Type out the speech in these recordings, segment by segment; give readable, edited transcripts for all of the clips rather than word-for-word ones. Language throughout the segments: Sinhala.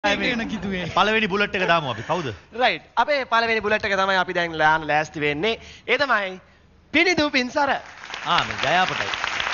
පළවෙනි බුලට් එක දාමු අපි. කවුද? රයිට්. අපේ පළවෙනි බුලට් එක තමයි අපි දැන් ලාන්න ලෑස්ති වෙන්නේ. ඒ තමයි පිනිදු පින්සර. මේ ජය අපටයි.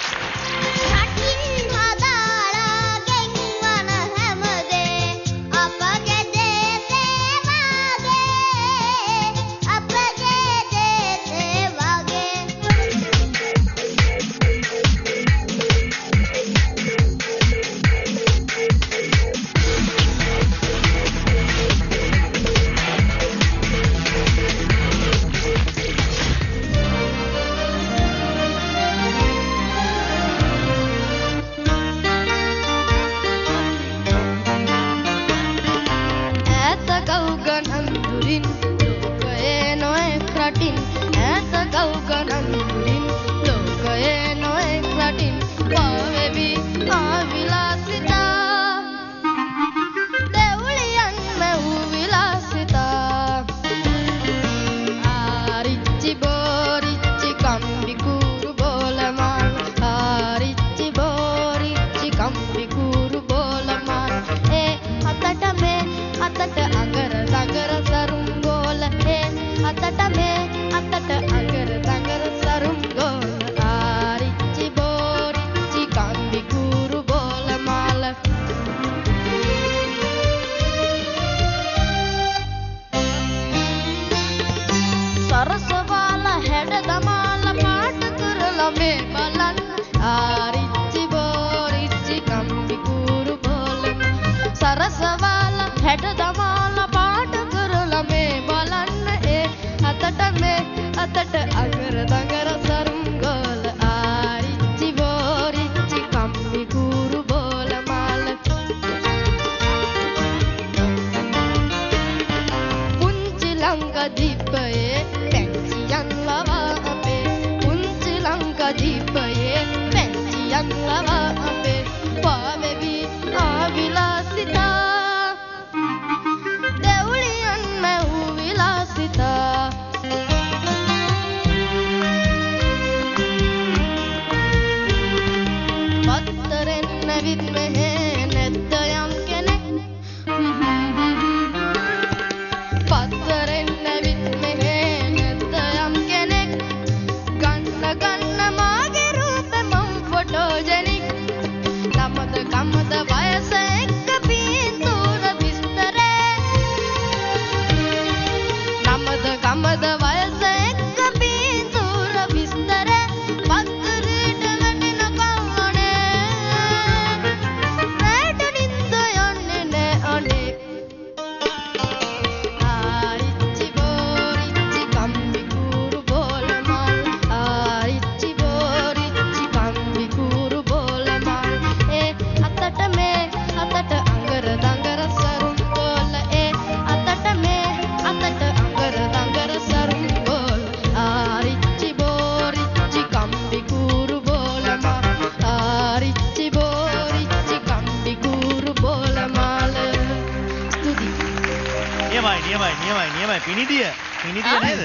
නියමයි පිනිදිය නේද?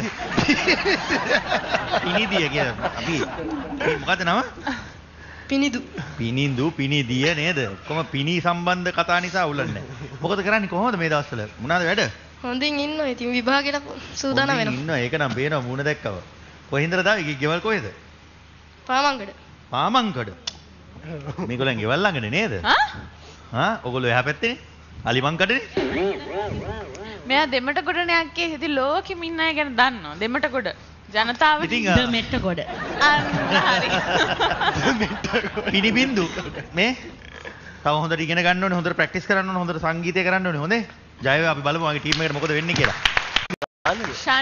පිනිදිය කියලා අපි මොකද නම? පිනිදිය නේද? කොහොම පිනි සම්බන්ධ කතා නිසා උලන්නේ. මොකද කරන්නේ කොහොමද මේ දවස්වල? මොනවාද වැඩ? හොඳින් ඉන්නවා. ඉතින් විභාගෙට සූදානම් වෙනවා. ඉන්නවා. ඒක නම් පේනවා මූණ දැක්කව. කොහෙන්දද දාවේ? ගෙවල් කොහෙද? පාමංගඩ. මේගොල්ලන් ගෙවල් ළඟනේ නේද? ඔයගොල්ලෝ එහා පැත්තේනේ. අලිමංකඩනේ. මෙයා දෙමටගොඩනේ අක්කේ. ඉතින් ලෝකෙම ඉන්න අය ගැන දන්නවා. දෙමටගොඩ ජනතාව දෙමටගොඩ. හරි. පිනිබින්දු මේ තව හොඳට ඉගෙන ගන්න ඕනේ, හොඳට ප්‍රැක්ටිස් කරන්න ඕනේ, හොඳට සංගීතය කරන්න ඕනේ. හොඳේ. ජය වේවා. අපි බලමු මගේ ටීම් එකට මොකද වෙන්නේ කියලා.